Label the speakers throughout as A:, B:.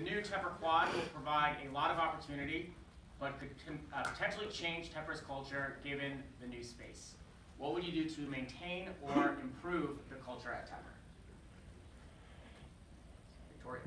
A: new Tepper Quad will provide a lot of opportunity, but could potentially change Tepper's culture given the new space. What would you do to maintain or improve the culture at Tepper? Victoria.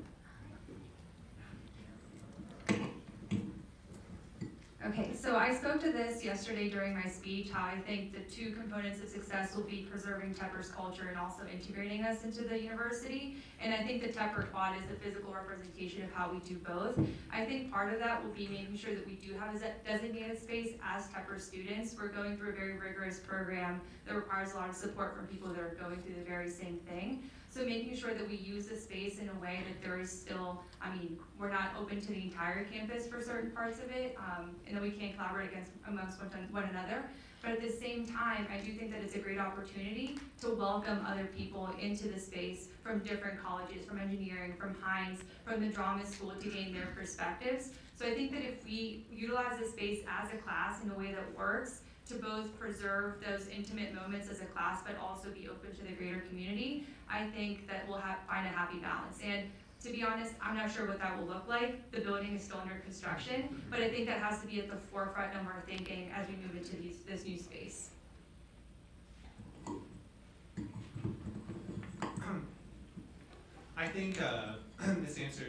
B: Okay, so I spoke to this yesterday during my speech, how I think the two components of success will be preserving Tepper's culture and also integrating us into the university. And I think the Tepper Quad is a physical representation of how we do both. I think part of that will be making sure that we do have a designated space as Tepper students. We're going through a very rigorous program that requires a lot of support from people that are going through the very same thing. So making sure that we use the space in a way that there is still, we're not open to the entire campus for certain parts of it, and that we can't collaborate amongst one another. But at the same time, I do think that it's a great opportunity to welcome other people into the space from different colleges, from engineering, from Hines, from the drama school, to gain their perspectives. So I think that if we utilize the space as a class in a way that works, to both preserve those intimate moments as a class, but also be open to the greater community, I think that we'll find a happy balance. And to be honest, I'm not sure what that will look like. The building is still under construction, but I think that has to be at the forefront of our thinking as we move into this new space.
C: I think this answer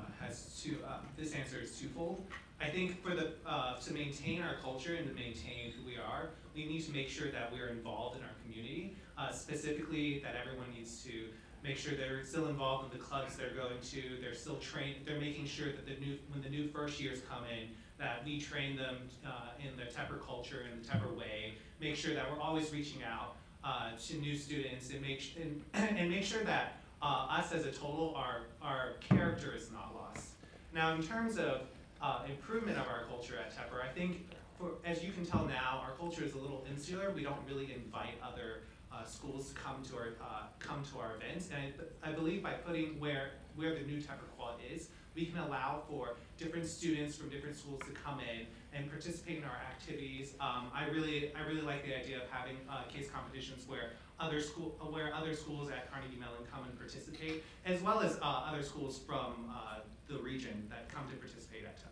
C: is twofold. I think for to maintain our culture and to maintain who we are, we need to make sure that we're involved in our community. Specifically, that everyone needs to make sure they're still involved in the clubs they're going to. They're still trained. They're making sure that when the new first years come in, that we train them in the Tepper culture and the Tepper way. Make sure that we're always reaching out to new students and make sure that us as a total, our character is not lost. Now, in terms of improvement of our culture at Tepper, I think, as you can tell now, our culture is a little insular. We don't really invite other schools to come to our events, and I believe by putting where the new Tepper Quad is, we can allow for different students from different schools to come in and participate in our activities. I really like the idea of having case competitions where other schools at Carnegie Mellon come and participate, as well as other schools from the region that come to participate at Tepper.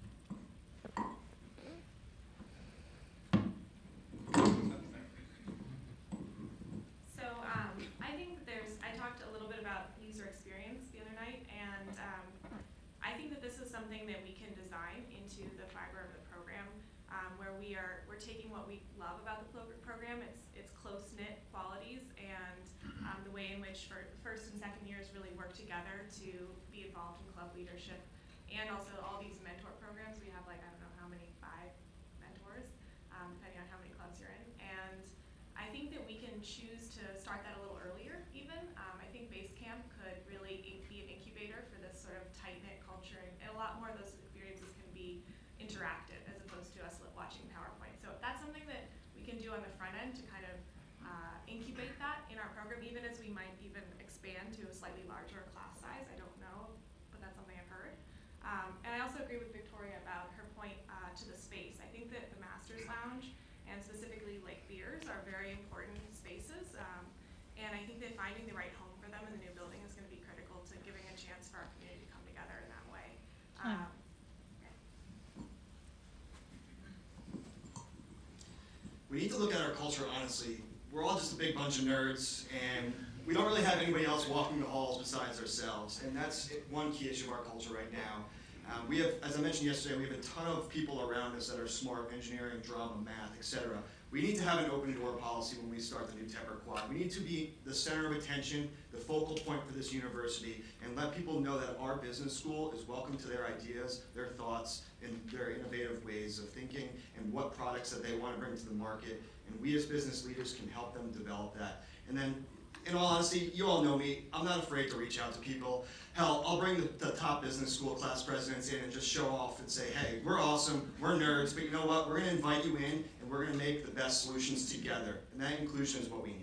D: I talked a little bit about user experience the other night, and I think that this is something that we can design into the fiber of the program, where we're taking what we love about the program, its close-knit qualities, and the way in which first and second years really work together to be involved in club leadership, and also all these mentor programs. We have, like, I don't know how many, 5 mentors, depending on how many clubs you're in. And I think that we can choose to start that a little earlier even. I think Base Camp could really be an incubator for this sort of tight-knit culture, and a lot more of those experiences can be interactive as opposed to us watching PowerPoint. So that's something that we can do on the front end to kind of incubate that in our program, even as we might even expand to a slightly larger class size. I don't know, but that's something I've heard. And I also agree with Victoria about her point to the space. I think that the Masters Lounge and specifically Lake Beers are very important spaces. And I think that finding the right home for them in the new building is going to be critical to giving a chance for our community to come together in that way.
E: We need to look at our culture honestly. We're all just a big bunch of nerds, and we don't really have anybody else walking the halls besides ourselves. And that's one key issue of our culture right now. We have, as I mentioned yesterday, we have a ton of people around us that are smart, engineering, drama, math, etc. We need to have an open door policy when we start the new Tepper Quad. We need to be the center of attention, the focal point for this university, and let people know that our business school is welcome to their ideas, their thoughts, and their innovative ways of thinking, and what products that they want to bring to the market. And we as business leaders can help them develop that. And then, in all honesty, you all know me, I'm not afraid to reach out to people. Hell, I'll bring the top business school class presidents in and just show off and say, hey, we're awesome, we're nerds, but you know what, we're gonna invite you in and we're gonna make the best solutions together. And that inclusion is what we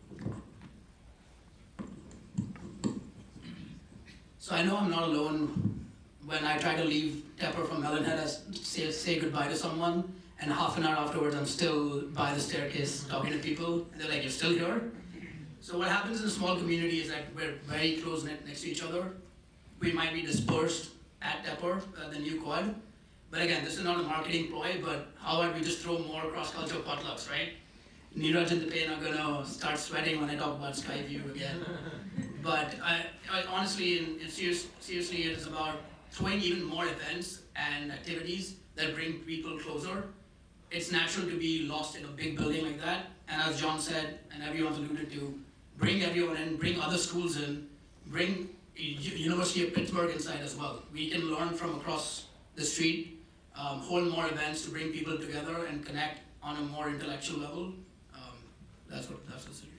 E: need.
F: So I know I'm not alone when I try to leave Tepper from Mellon Head, I say goodbye to someone, and half an hour afterwards I'm still by the staircase talking to people, and they're like, you're still here? So what happens in a small community is that we're very close-knit next to each other. We might be dispersed at Tepper, the new quad. But again, this is not a marketing ploy, but how about we just throw more cross-cultural potlucks, right? Neeraj and Dipen are gonna start sweating when I talk about Skyview again. But I honestly, and seriously, it is about throwing even more events and activities that bring people closer. It's natural to be lost in a big building like that, and as John said, and everyone's alluded to, bring everyone in, bring other schools in, bring University of Pittsburgh inside as well. We can learn from across the street, hold more events to bring people together and connect on a more intellectual level. That's the solution.